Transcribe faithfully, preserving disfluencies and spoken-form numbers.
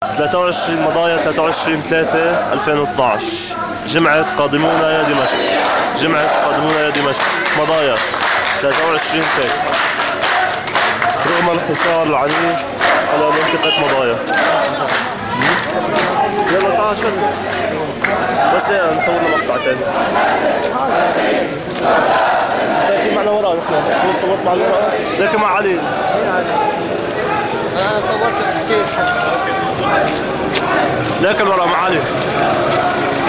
ثلاثة وعشرين مضايا ثلاثة وعشرين ثلاثة ألفين واثنعش. جمعة قادمونا يا دمشق. جمعة قادمونا يا دمشق. مضايا ثلاثة وعشرين ثلاثة. رغم الحصار العنيف على منطقة مضايا. يلا تعال شد بس ليه نصور لنا مقطع تاني. في معنا ورا نحن صورت صورت معنا ورا لكن مع علي. انا صورت بس حكيت حد لكن ورا مع علي.